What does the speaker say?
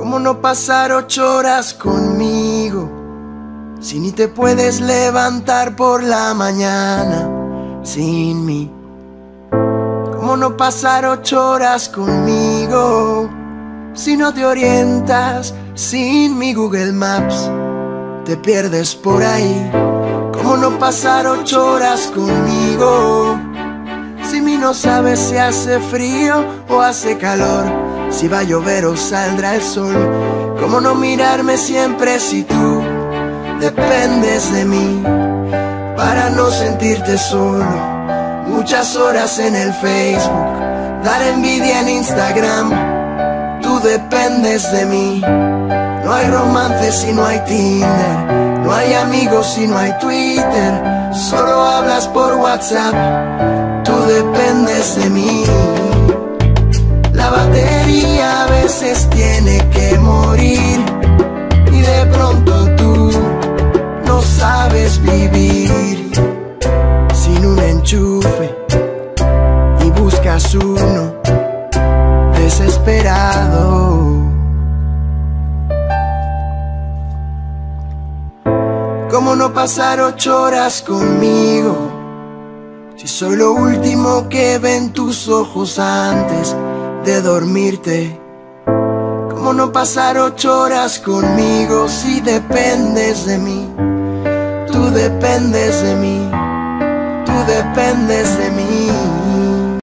¿Cómo no pasar 8 horas conmigo si ni te puedes levantar por la mañana sin mí? ¿Cómo no pasar 8 horas conmigo si no te orientas sin mi Google Maps? Te pierdes por ahí. ¿Cómo no pasar 8 horas conmigo si mi no sabes si hace frío o hace calor, si va a llover o saldrá el sol? ¿Cómo no mirarme siempre si tú dependes de mí para no sentirte solo? Muchas horas en el Facebook, dar envidia en Instagram. Tú dependes de mí. No hay romance si no hay Tinder, no hay amigos si no hay Twitter. Solo hablas por WhatsApp. Tú dependes de mí. La batería a veces tiene que morir y de pronto tú no sabes vivir sin un enchufe y buscas uno desesperado. ¿Cómo no pasar 8 horas conmigo si soy lo último que ven tus ojos antes de dormirte? ¿Cómo no pasar 8 horas conmigo si dependes de mí? Tú dependes de mí, tú dependes de mí.